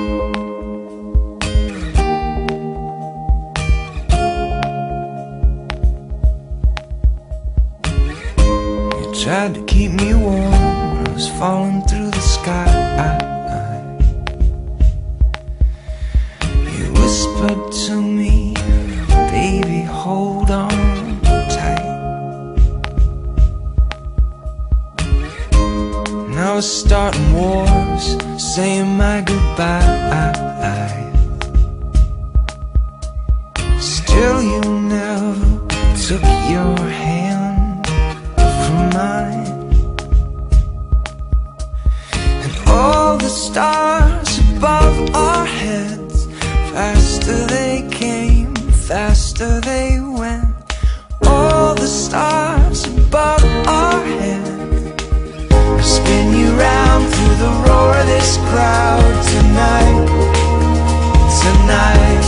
Tried to keep me warm, I was falling through the sky. You whispered to me, baby, hold on tight. Now we're starting wars, saying my goodbye. Still you never took your hand from mine. And all the stars above our heads, faster they came, faster they went. All the stars above our heads, I'll spin you round through the roar of this crowd tonight, tonight.